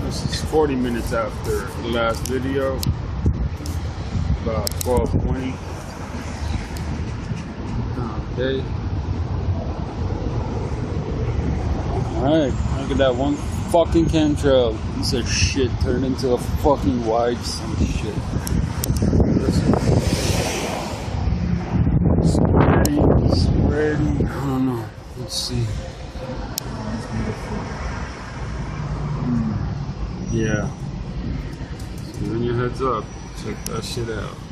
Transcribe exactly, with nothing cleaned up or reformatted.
This is forty minutes after the last video, about twelve twenty. Okay. Alright, look at that one fucking chemtrail. Piece of shit turned into a fucking wide some shit. Spreading, spreading. I don't know. Let's see. Yeah. So giving you a heads up. Check that shit out.